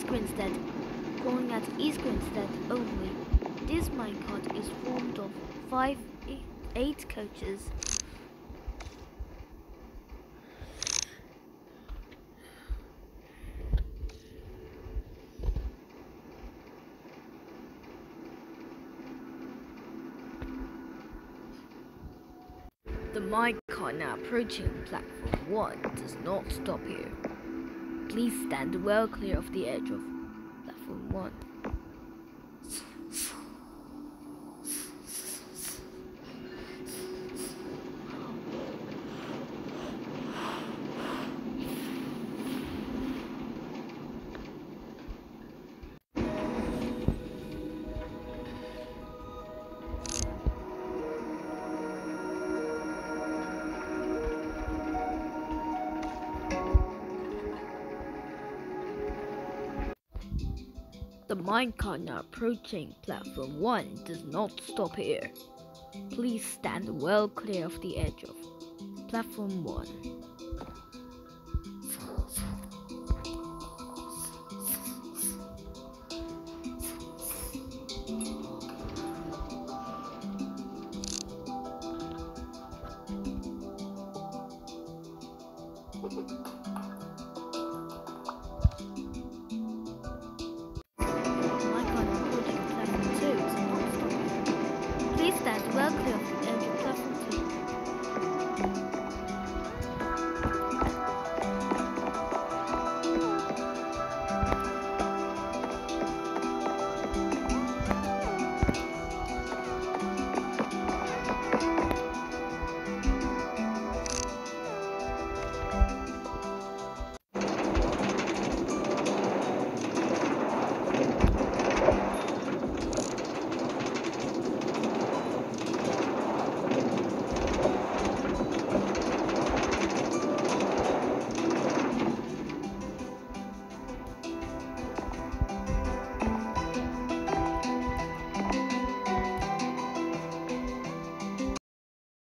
Easter instead. Going at Easter instead only. This minecart is formed of 8 coaches. The minecart now approaching platform 1 does not stop here. Please stand well clear of the edge of platform 1. The minecart now approaching platform 1 does not stop here. Please stand well clear of the edge of platform 1.